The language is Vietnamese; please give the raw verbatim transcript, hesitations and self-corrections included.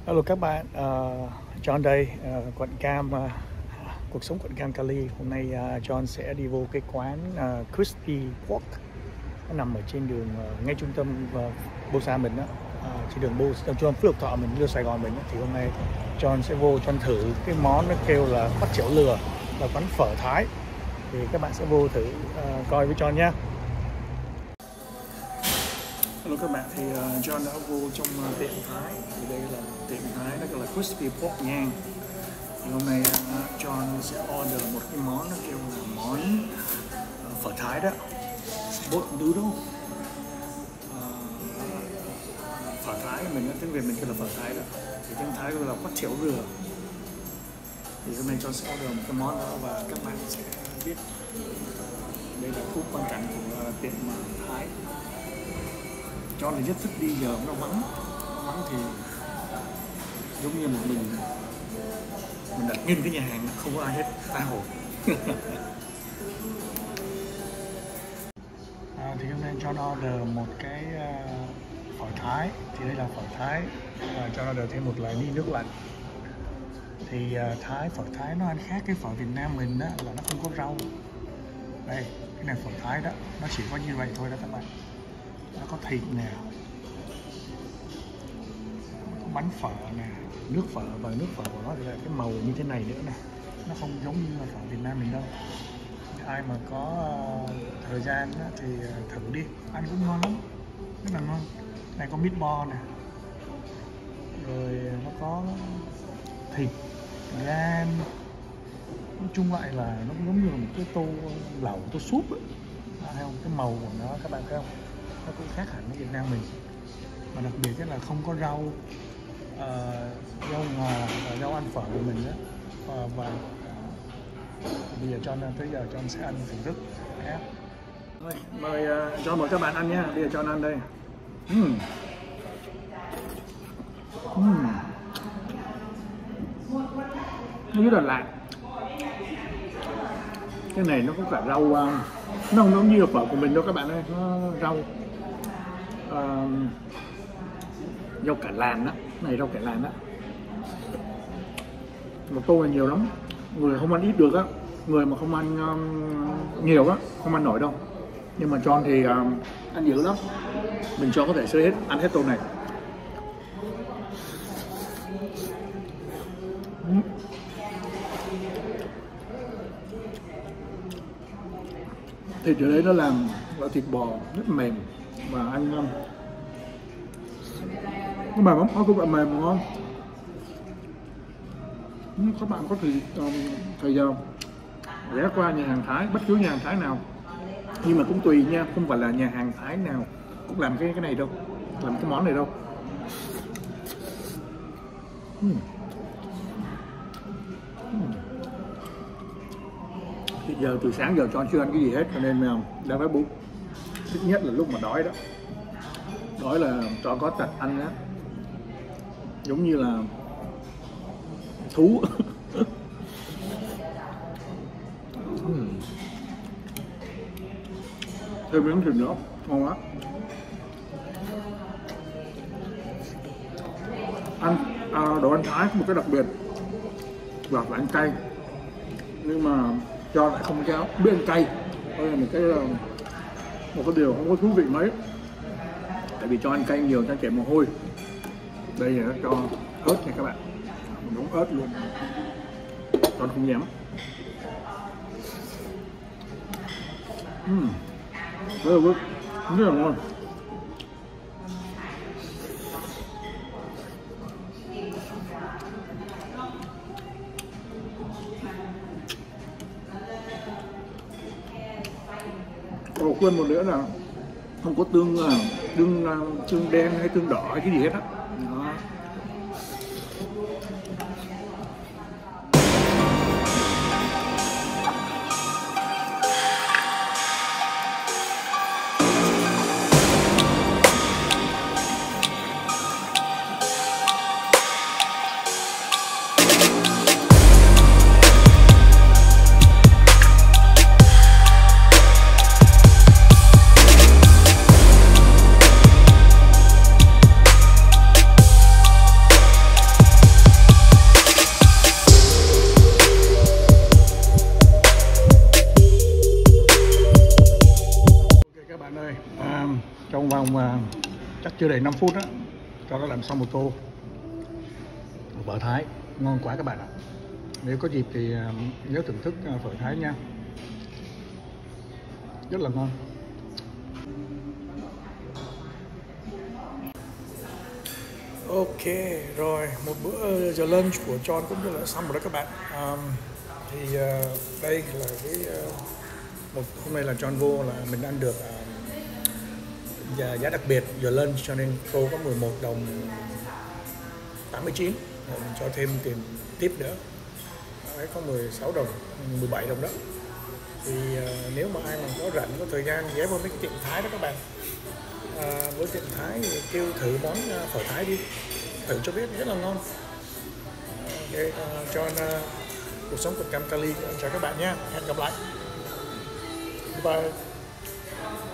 Hello các bạn, uh, John đây, uh, quận Cam, uh, cuộc sống quận Cam Cali. Hôm nay uh, John sẽ đi vô cái quán uh, Crispy Pork. Nó nằm ở trên đường uh, ngay trung tâm uh, Bô Sa mình đó, uh, trên đường Bô, trung tâm Phước Lộc Thọ mình, đưa Sài Gòn mình đó. Thì hôm nay John sẽ vô John thử cái món nó kêu là bát chảo lừa, là quán phở Thái. Thì các bạn sẽ vô thử uh, coi với John nhé. Hello các bạn, thì uh, John đã vô trong uh, tiệm Thái. Thì đây là tiệm Thái, đó gọi là Crispy Pork Nhang. Thì hôm nay uh, John sẽ order một cái món nó kêu là món uh, phở Thái đó, boat noodle. Uh, phở Thái mình tiếng Việt mình kêu là phở Thái đó, thì tiếng Thái gọi là bát chảo lừa. Thì hôm nay John sẽ order một cái món đó và các bạn sẽ biết đây là khúc quan cảnh của uh, tiệm uh, Thái. John thì rất thích đi giờ nó vắng, nó vắng thì giống như một mình mình đặt nguyên cái nhà hàng không có ai hết, tha hồ. À, thì hôm nay John order một cái uh, phở Thái. Thì đây là phở Thái, và John order thêm một loại ly nước lạnh. Thì uh, Thái phở Thái nó ăn khác cái phở Việt Nam mình đó, là nó không có rau. Đây, cái này phở Thái đó, nó chỉ có như vậy thôi đó các bạn. Nó có thịt nè, có bánh phở nè, nước phở, và nước phở của nó thì là cái màu như thế này nữa nè. Nó không giống như là phở Việt Nam mình đâu. Ai mà có uh, thời gian đó, thì uh, thử đi, ăn cũng ngon lắm, rất là ngon. Này có meatball nè, rồi nó có thịt, gan. Nói chung lại là nó giống như là một cái tô lẩu, tô súp ấy. Thấy không? Cái màu của nó các bạn thấy không? Nó cũng khác hẳn với Việt Nam mình, mà đặc biệt là không có rau, uh, rau ngò và rau ăn phở của mình đó. Uh, và uh, bây giờ John tới giờ John sẽ ăn thưởng thức nhé. Mời uh, John mời các bạn ăn nhé. Bây giờ John ăn đây. uhm. Uhm. Nó rất là lạ. Cái này nó có cả rau, uh, nó không giống như phở của mình đâu các bạn ơi. Nó rau uh, rau cải làn đó, này rau cải làn đó. Một tô là nhiều lắm, người không ăn ít được á, người mà không ăn um, nhiều á không ăn nổi đâu. Nhưng mà John thì um, ăn dữ lắm, mình cho có thể xơi hết, ăn hết tô này. Thịt ở đấy nó làm là thịt bò rất mềm và ăn ngon. Các bạn có có bạn mềm ngon. Các bạn có thời um, thời gian ghé qua nhà hàng Thái, bất cứ nhà hàng Thái nào, nhưng mà cũng tùy nha, không phải là nhà hàng Thái nào cũng làm cái cái này đâu, làm cái món này đâu. uhm. Uhm. Thì giờ từ sáng giờ cho chưa ăn cái gì hết, cho nên đang đói bụng. Thích nhất là lúc mà đói đó, đói là cho có tật ăn á, giống như là thú. Thêm miếng thịt nữa, ngon quá. Ăn à, đồ ăn Thái có một cái đặc biệt là phải ăn cay, nhưng mà cho lại không kéo biết ăn cay. Đây là một cái một cái điều không có thú vị mấy, tại vì cho ăn cay nhiều cho chảy mồ hôi. Đây là nó cho ớt nha các bạn, một đống ớt luôn, con không nhém. uhm. Rất là good, rất là ngon. Ồ, quên một nữa là không có tương tương tương đen hay tương đỏ hay cái gì hết á. uh, chắc chưa đầy năm phút đó cho nó làm xong một tô phở Thái ngon quá các bạn ạ. Nếu có dịp thì uh, nhớ thưởng thức uh, phở Thái nha, rất là ngon. Ok rồi, một bữa giờ lunch của John cũng như là xong rồi đó các bạn. Um, thì uh, đây là cái uh, một hôm nay là John vô là mình ăn được uh, giá, giá đặc biệt giờ lunch, cho nên cô có mười một đồng tám mươi chín, rồi mình cho thêm tiền tip nữa. Đấy, có mười sáu đồng, mười bảy đồng đó. Thì uh, nếu mà ai mà có rảnh có thời gian ghé vào mấy cái tiệm Thái đó các bạn, à, với tiệm Thái thì kêu thử món uh, phở Thái đi, thử cho biết, rất là ngon. Ok, uh, John uh, cuộc sống cùng Cam Cali chào các bạn nhé, hẹn gặp lại, bye.